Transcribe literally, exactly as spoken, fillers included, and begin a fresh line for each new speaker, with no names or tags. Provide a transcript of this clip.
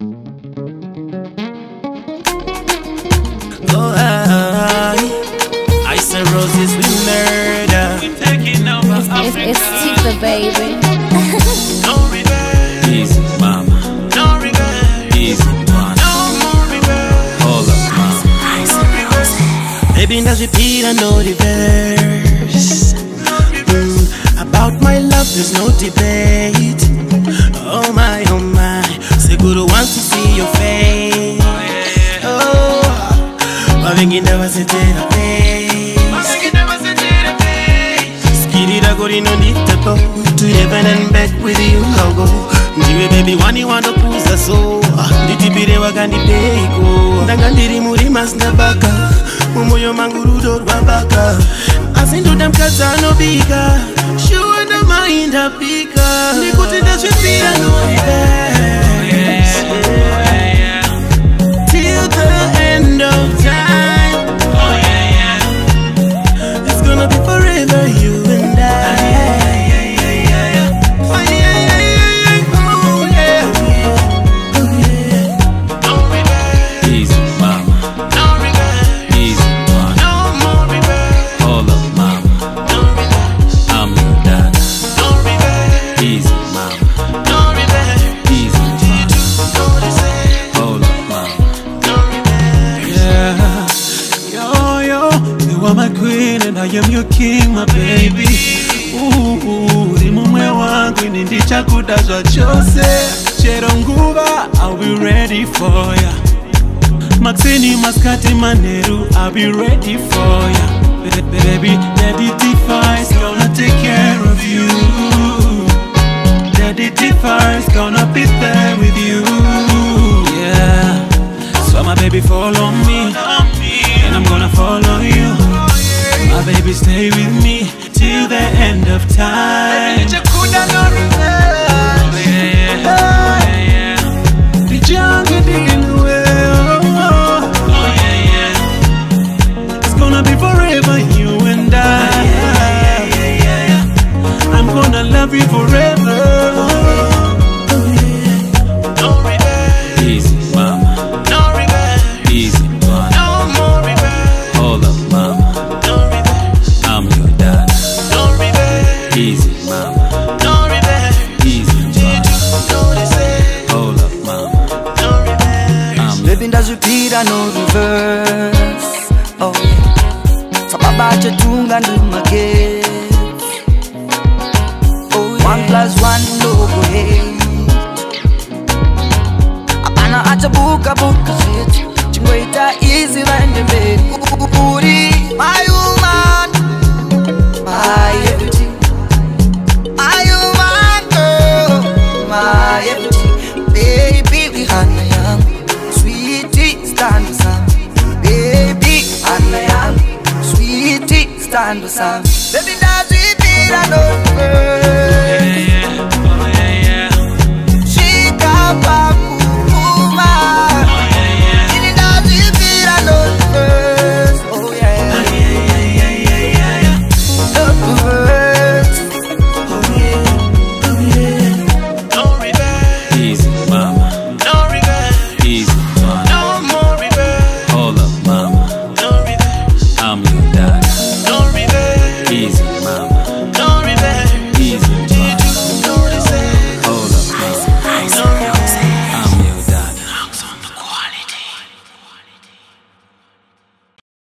Oh, I, I say roses we murder. We taking over Africa.
It's, it's Tifa, baby.
No regret. Easy, mama. No regret. Easy, one. No more regret. Hold up, mama. Baby, that's repeat and no reverse. Mm, about my love, there's no debate. Oh my, oh my. Say good want to see your face. Oh, I think you never sit in a face. I think you never sit in a face. Skinny da go no need to go to heaven and back with you. I'll go. Ndiwe baby wani wano puza so. Nditibire wakandi peko. Ndangandiri muri masnabaka. Mumoyo mangurudo rwabaka. Asindu damkata no bika. Sure the mind a pika. Nikuti da shipia no reverse. Till the end of time. Oh yeah, yeah. It's gonna be forever, you and I. Oh yeah, yeah, yeah. Oh yeah, oh yeah. No regret. Easy, mama. No regret. Easy, one. No more regret. Hold up, mama. No regret. I'm your dad. No regret. Easy, mama. No regret. Easy, one. Hold up, mama. No regret.
Yeah, yo, yo, you are my queen and I am your king, my baby. Ooh, rimumwe wangu nindicha kudazwa chose. Chero nguva, I'll be ready for ya. Maxini maskati maneru, I'll be ready for ya. Baby, Daddy Tifa is gonna take care of you. Daddy Tifa is gonna be there with you. Yeah, so my baby follow me, and I'm gonna follow you. My baby stay with me till the end of time. The jungle digging away. Oh yeah, yeah. It's gonna be forever, you and I. I'm gonna love you forever.
No regret. Easy, mama. No regret. Easy, one. No more regret. Hold up, mama. No regret. I'm your dad. No regret. Easy, mama. No regret. Easy, one. Hold up, mama. No regret. I'm
Baby, that's repeat and no reverse. Oh yeah. Sababa chetunga ndumage. Oh yeah. One plus one no go hate. Apana acha buka buka shit. Chingwaita easy vande be. Uri my woman, my everything. My woman girl, my everything. Baby we hana young, sweetie stand for some. Baby hana young, sweetie stand for some. Baby that's it, I know.
Yeah, yeah, oh yeah, yeah.
She got